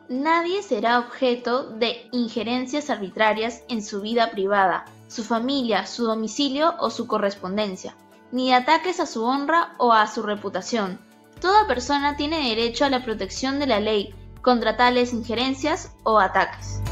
Nadie será objeto de injerencias arbitrarias en su vida privada, su familia, su domicilio o su correspondencia, ni de ataques a su honra o a su reputación. Toda persona tiene derecho a la protección de la ley contra tales injerencias o ataques.